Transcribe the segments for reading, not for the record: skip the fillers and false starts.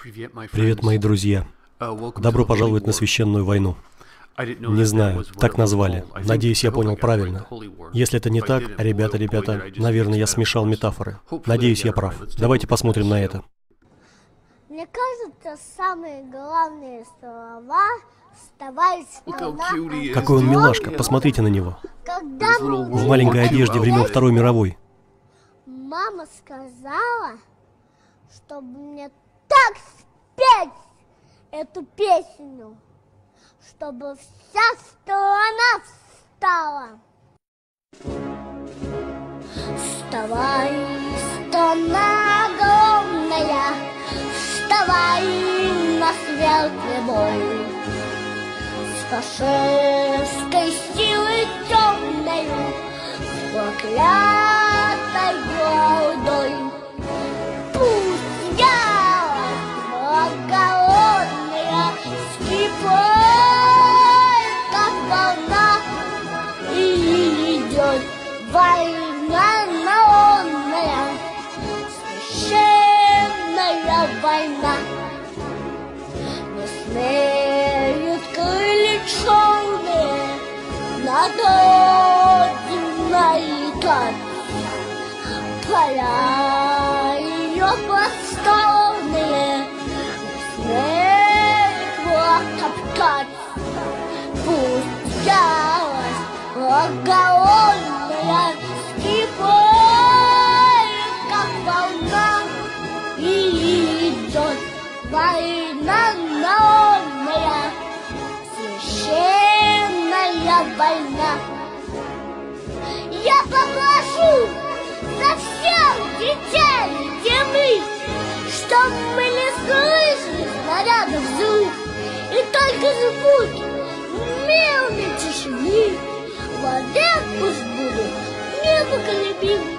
Привет, мои друзья. Добро пожаловать на священную войну. Не знаю, так назвали. Надеюсь, я понял правильно. Если это не так, ребята, наверное, я смешал метафоры. Надеюсь, я прав. Давайте посмотрим на это. Мне кажется, самые главные слова «вставай с колена». Какой он милашка, посмотрите на него. Когда В маленькой одежде времен Второй мировой. мама сказала, чтобы мне так спеть эту песню, чтобы вся страна встала. Вставай, страна огромная, вставай на светлый бой. С фашистской силой темною, с проклятой гордой. Пусть я голодная скипает, как волна, и идет война народная, священная война. Не смеют крылья черные над родиной летать. Поля ее просторные не смеют враг топтать. Пусть ярость огромная скипает, как волна, и идет война народная, священная война. Я попрошу за всех детей земли, чтоб мы не слышали снарядов взрыв, и только звуки мирной тишины вовек пусть будут непоколебимы.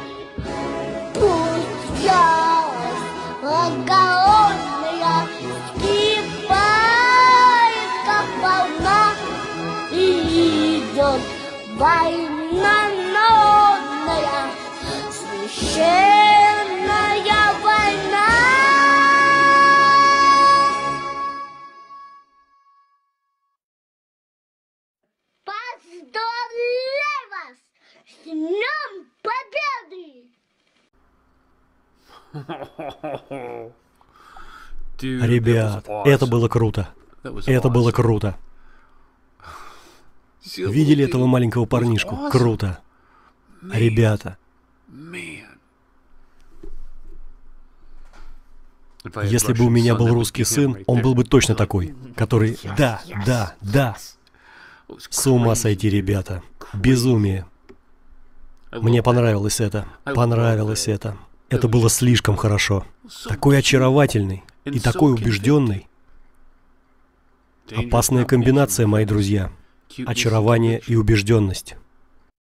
Пусть ярость огромная скипает, как волна, и идет война народная, священная война. Поздравляю вас с Днем Победы! Ребят, это было круто. Это было круто. Видели этого маленького парнишку? Круто. Ребята. Если бы у меня был русский сын, он был бы точно такой, который да. С ума сойти, ребята. Безумие. Мне понравилось это. Это было слишком хорошо. Такой очаровательный и такой убежденный. Опасная комбинация, мои друзья. Очарование и убежденность.